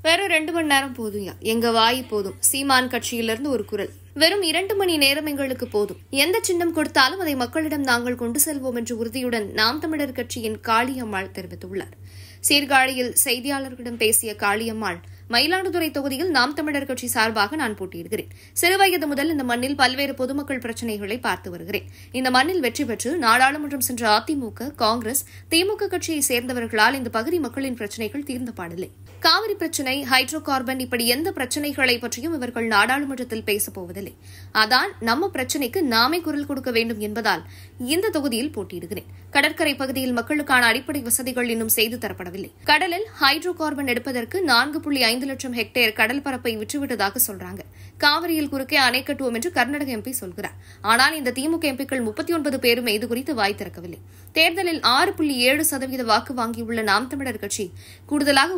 வெறும் 2 மணி நேரம் போதும்யா, எங்க வாய் போதும். சீமான் கட்சியிலிருந்து ஒரு குரல். வெறும் 2 மணி நேரம் எங்களுக்கு போதும். எந்த சின்னம் கொடுத்தாலும் அதை மக்களிடம் நாங்கள் கொண்டு செல்வோம் என்ற உறுதியுடன் நாம் தமிழர் கட்சியின் காளியம்மாள் தெரிவித்துள்ளார். சீர்காழியில் செய்தியாளர்களிடம் பேசிய காளியம்மாள், மயிலாடுதுறை தொகுதியில் நாம் தமிழர் கட்சி சார்பாக நான் போட்டியிடுகிறேன். சிறுவயது முதல் இந்த மண்ணில் பல்வேறு பொதுமக்கள் பிரச்சினைகளை பார்த்து வருகிறேன். இந்த மண்ணில் வெற்றி பெற்று நாடாளுமன்றம் சென்ற அதிமுக, காங்கிரஸ், திமுக கட்சியை சேர்ந்தவர்களால் இந்த பகுதி மக்களின் பிரச்சினைகள் தீர்ந்த பாடில்லை. காவிரி பிரச்சினை, ஹைட்ரோ கார்பன், இப்படி எந்த பிரச்சினைகளை பற்றியும் இவர்கள் நாடாளுமன்றத்தில் பேசப்போவதில்லை. அதான் நம்ம பிரச்சினைக்கு நாமே குரல் கொடுக்க வேண்டும் என்பதால் இந்த தொகுதியில் போட்டியிடுகிறேன். கடற்கரை பகுதியில் மக்களுக்கான அடிப்படை வசதிகள் இன்னும் செய்து தரப்படவில்லை. கடலில் ஹைட்ரோ கார்பன் எடுப்பதற்கு 4.5 லட்சம் ஹெக்டேர் கடல் பரப்பை விற்றுவிட்டதாக சொல்றாங்க. காவிரியில் குறுக்கே அணை கட்டுவோம் என்று கர்நாடக எம்பி சொல்கிறார். ஆனால் இந்த திமுக எம்பிக்கள் 39 பேரும் இது குறித்து வாய் திறக்கவில்லை. தேர்தலில் 6.7% வாக்கு வாங்கியுள்ள நாம் தமிழர் கட்சி கூடுதலாக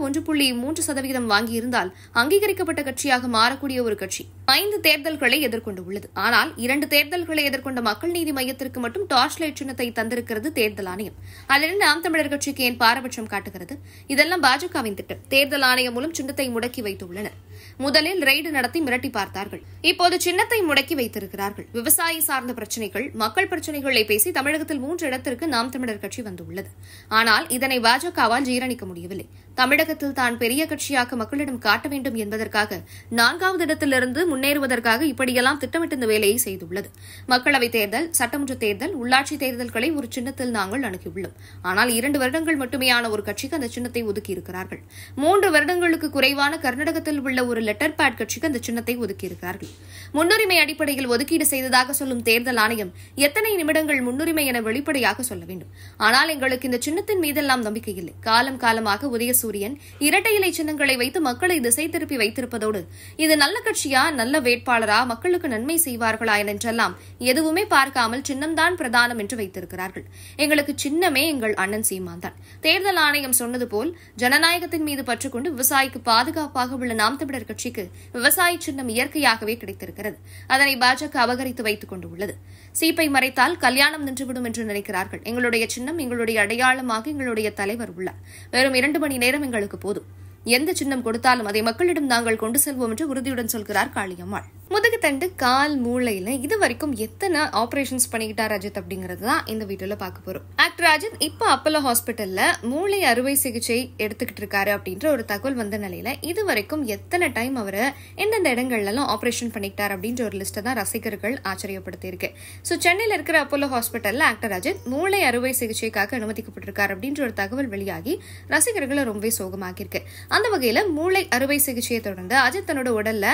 1.3% வாங்கியிருந்தால் அங்கீகரிக்கப்பட்ட கட்சியாக மாறக்கூடிய ஒரு கட்சி 5 தேர்தல்களை எதிர்கொண்டுள்ளது. ஆனால் 2 தேர்தல்களை எதிர்கொண்ட மக்கள் நீதி மையத்திற்கு மட்டும் டார்ச் லைட் சின்னத்தை தந்திருக்கிறது தேர்தல் ஆணையம். அதிலிருந்து நாம் தமிழர் கட்சிக்கு ஏன் பாரபட்சம் காட்டுகிறது? இதெல்லாம் பாஜகவின் திட்டம். தேர்தல் ஆணையம் மூலம் சின்னத்தை முடக்கி வைத்துள்ளனர். முதலில் ரெய்டு நடத்தி மிரட்டி பார்த்தார்கள். இப்போது சின்னத்தை முடக்கி வைத்திருக்கிறார்கள். விவசாயி சார்ந்த பிரச்சினைகள், மக்கள் பிரச்சினைகளை பேசி தமிழகத்தில் 3 இடத்திற்கு நாம் தமிழர் கட்சி வந்துள்ளது. ஆனால் இதனை பாஜகவால் ஜீரணிக்க முடியவில்லை. தமிழகத்தில் தான் பெரிய கட்சியாக மக்களிடம் காட்ட வேண்டும் என்பதற்காக 4வது இடத்திலிருந்து முன்னேறுவதற்காக இப்படியெல்லாம் திட்டமிட்டு இந்த வேலையை செய்துள்ளது. மக்களவைத் தேர்தல், சட்டமன்ற தேர்தல், உள்ளாட்சி தேர்தல்களை ஒரு சின்னத்தில் நாங்கள் அணுகியுள்ளோம். ஆனால் 2 வருடங்கள் மட்டுமேயான ஒரு கட்சிக்கு அந்த சின்னத்தை ஒதுக்கியிருக்கிறார்கள். 3 வருடங்களுக்கு குறைவான கர்நாடகத்தில் உள்ள ஒரு லெட்டர் பேட் கட்சிக்கு அந்த சின்னத்தை ஒதுக்கியிருக்கிறார்கள். முன்னுரிமை அடிப்படையில் ஒதுக்கீடு செய்ததாக சொல்லும் தேர்தல் ஆணையம் எத்தனை நிமிடங்கள் முன்னுரிமை என வெளிப்படையாக சொல்ல வேண்டும். ஆனால் எங்களுக்கு இந்த சின்னத்தின் மீதெல்லாம் நம்பிக்கை இல்லை. காலம் காலமாக உதயசூரியன் இரட்டை இலை சின்னங்களை வைத்து மக்களை திசை திருப்பி வைத்திருப்பதோடு இது நல்ல கட்சியா, நல்ல வேட்பாளரா, மக்களுக்கு நன்மை செய்வார்களா என்றெல்லாம் எதுவுமே பார்க்காமல் சின்னம்தான் பிரதானம் என்று வைத்திருக்கிறார்கள். எங்களுக்கு சின்னமே எங்கள் அண்ணன் சீமான் தான். தேர்தல் ஆணையம் சொன்னது போல் ஜனநாயகத்தின் மீது பற்றுக்கொண்டு விவசாயிக்கு பாதுகாப்பாக உள்ள நாம் தமிழர் கட்சிக்கு விவசாய சின்னம் இயற்கையாகவே கிடைத்திருக்கிறது. அதனை பாஜக அபகரித்து வைத்துக் கொண்டுள்ளது. சீப்பை மறைத்தால் கல்யாணம் நின்றுவிடும் என்று நினைக்கிறார்கள். எங்களுடைய சின்னம், எங்களுடைய அடையாளமாக எங்களுடைய தலைவர் உள்ளார். வெறும் 2 மணி நேரம் எங்களுக்கு போதும். எந்த சின்னம் கொடுத்தாலும் அதை மக்களிடம் நாங்கள் கொண்டு செல்வோம் என்று உறுதியுடன் சொல்கிறார் காளியம்மாள். முதுகுத்தண்டு, கால், மூளையில இதுவரைக்கும் எத்தனை ஆபரேஷன்ஸ் பண்ணிக்கிட்டார் அஜித் அப்படிங்கறது தான் இந்த வீடியோல பார்க்க போறோம். ஆக்டர் அஜித் இப்ப அப்போலோ ஹாஸ்பிட்டல்ல மூளை அறுவை சிகிச்சை எடுத்துக்கிட்டு இருக்காரு அப்படின்ற ஒரு தகவல் வந்த நிலையில இதுவரைக்கும் எத்தனை டைம் அவரை எந்தெந்த இடங்கள்ல எல்லாம் ஆபரேஷன் பண்ணிக்கிட்டார் அப்படின்ற ஒரு லிஸ்ட் தான் ரசிகர்கள் ஆச்சரியப்படுத்தியிருக்கு. சோ சென்னையில இருக்கிற அப்போலோ ஹாஸ்பிட்டல்ல ஆக்டர் அஜித் மூளை அறுவை சிகிச்சைக்காக அனுமதிக்கப்பட்டிருக்காரு அப்படின்ற ஒரு தகவல் வெளியாகி ரசிகர்களை ரொம்பவே சோகமாக்கியிருக்கு. அந்த வகையில மூளை அறுவை சிகிச்சையை தொடர்ந்து அஜித் தன்னோட உடல்ல